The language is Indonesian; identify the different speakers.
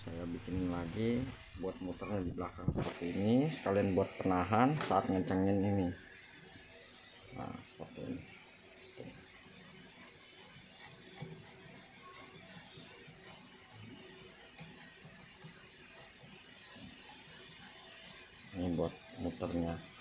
Speaker 1: saya bikin lagi buat muternya di belakang seperti ini, sekalian buat penahan saat ngencengin ini. Nah, seperti ini. Ini buat muternya.